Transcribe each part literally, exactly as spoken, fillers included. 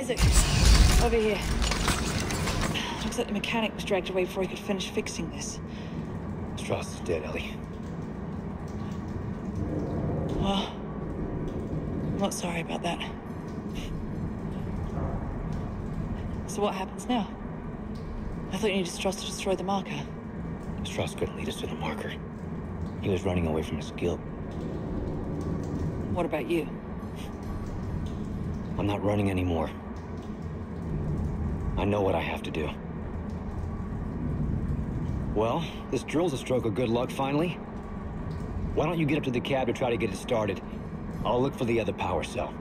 Isaac, over here. Looks like the mechanic was dragged away before he could finish fixing this. Strauss is dead, Ellie. Well, I'm not sorry about that. So what happens now? I thought you needed Strauss to destroy the marker. Strauss couldn't lead us to the marker. He was running away from his guild. What about you? I'm not running anymore. I know what I have to do. Well, this drill's a stroke of good luck, finally. Why don't you get up to the cab to try to get it started? I'll look for the other power cell.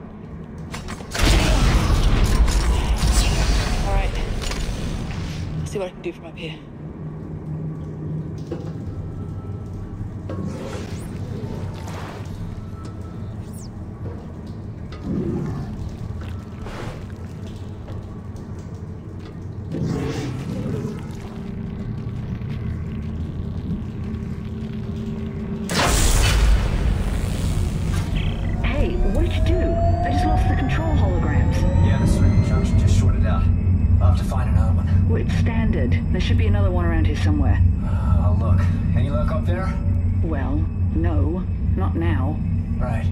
All right. Let's see what I can do from up here. There should be another one around here somewhere. Uh, I'll look. Any luck up there? Well, no. Not now. Right.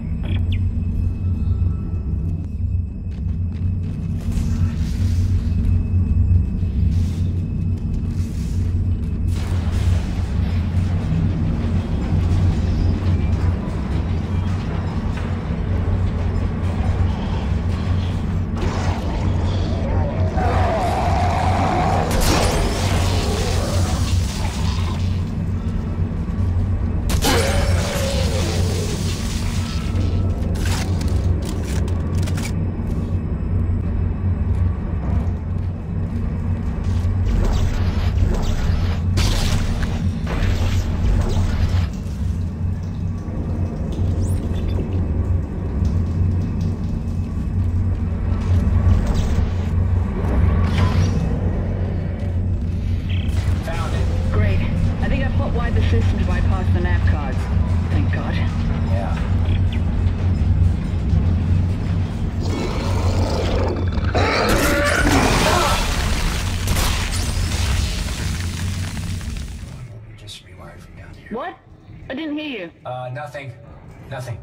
What? I didn't hear you. Uh, nothing. Nothing.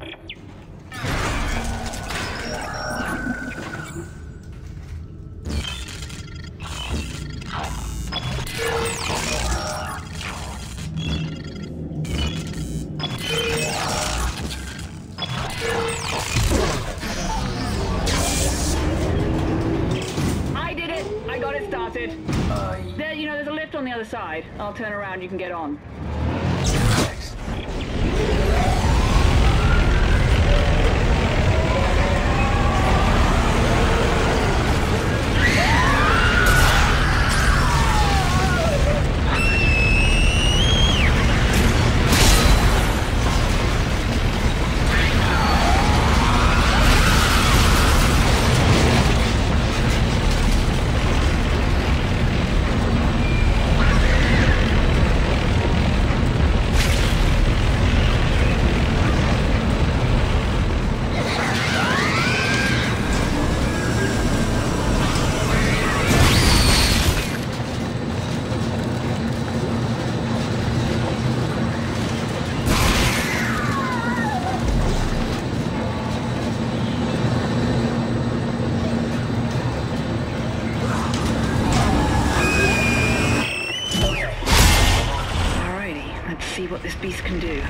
I did it! I got it started. Uh, There, you know, there's a lift on the other side. I'll turn around, you can get on. thanks. See what this beast can do.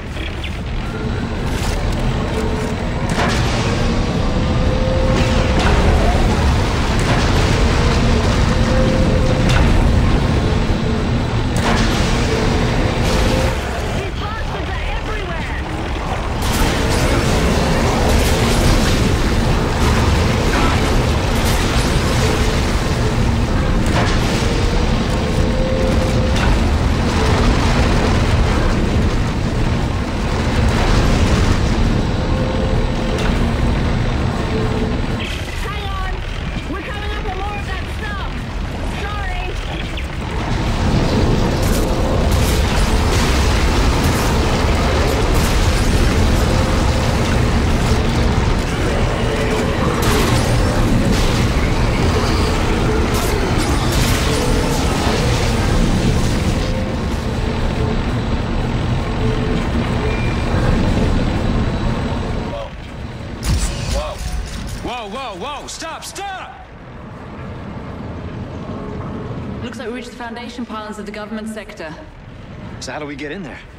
reach the foundation pylons of the government sector. So how do we get in there?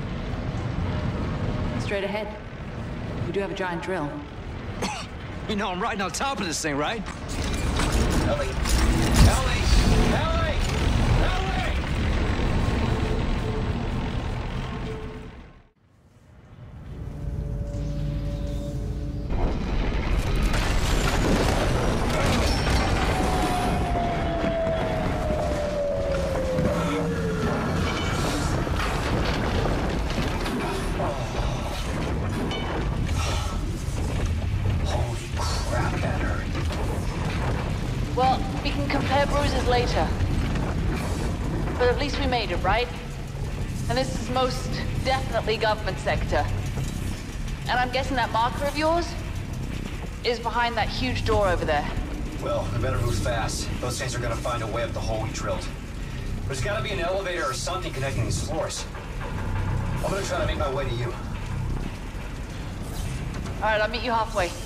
Straight ahead. We do have a giant drill. You know I'm riding on top of this thing, right? Ellie! Ellie! Ellie! Ellie! Holy crap, that hurt. Well, we can compare bruises later. But at least we made it, right? And this is most definitely government sector. And I'm guessing that marker of yours is behind that huge door over there. Well, we better move fast. Those things are gonna find a way up the hole we drilled. There's gotta be an elevator or something connecting these floors. I'm gonna try to make my way to you. All right, I'll meet you halfway.